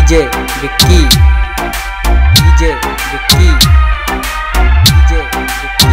DJ Vicky, DJ Vicky, DJ Vicky.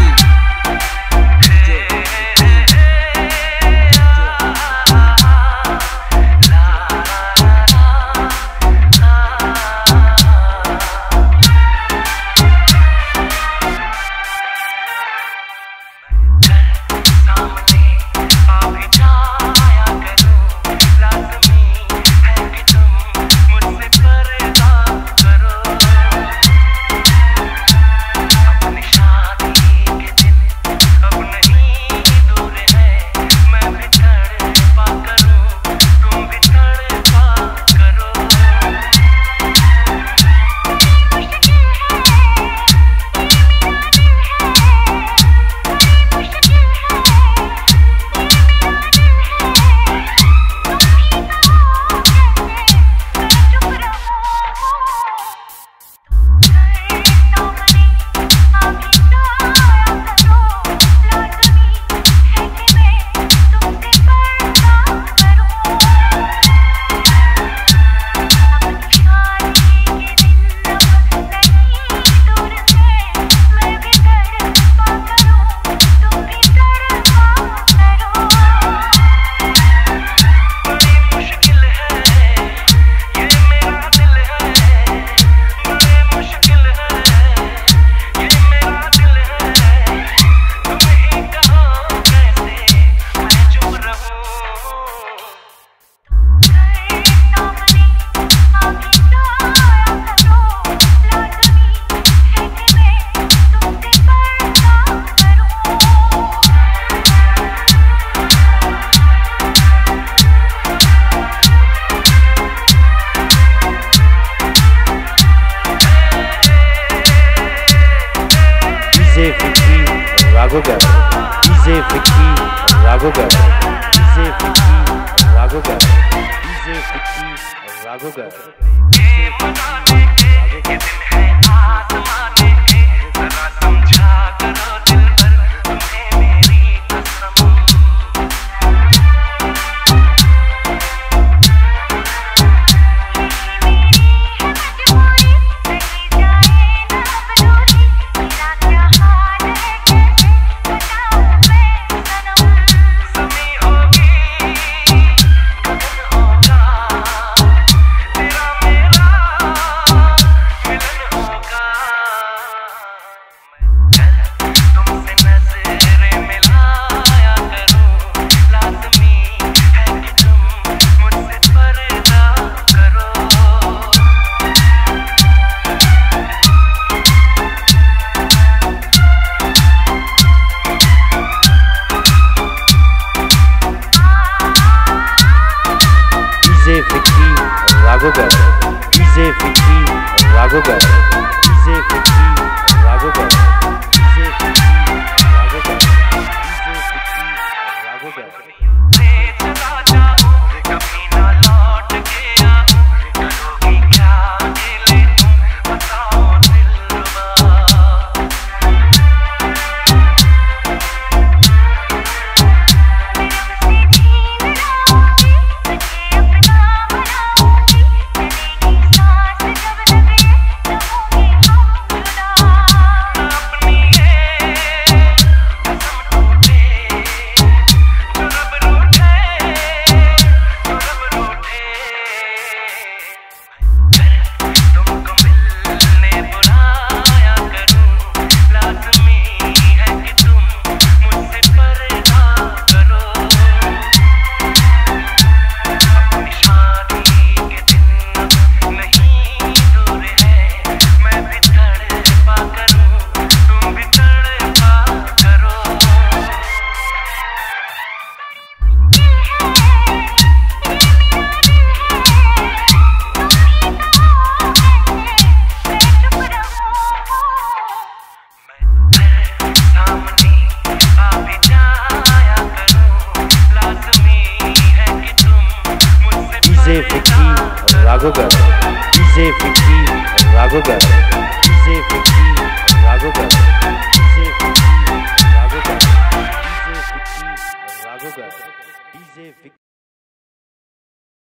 Ragogar, DJ Vicky Ragogar, DJ Vicky Ragogar, DJ Vicky Ragogar, DJ मनाने के दिन है आसमाने के, जरा समझा करो दिल भर तुम्हें मेरी कसम। DJ Vicky Ragogar, DJ Vicky Ragogar, DJ Vicky Ragogar, DJ Vicky Ragogar, DJ Vicky Ragogar। चला जाऊं कभी ना लौट के आऊं, करोगी क्या अकेले तुम बताओ दिलवा। DJ Vicky Ragogar, DJ Vicky Ragogar, DJ Vicky Ragogar, DJ Vicky Ragogar, DJ Vicky Ragogar, DJ Vicky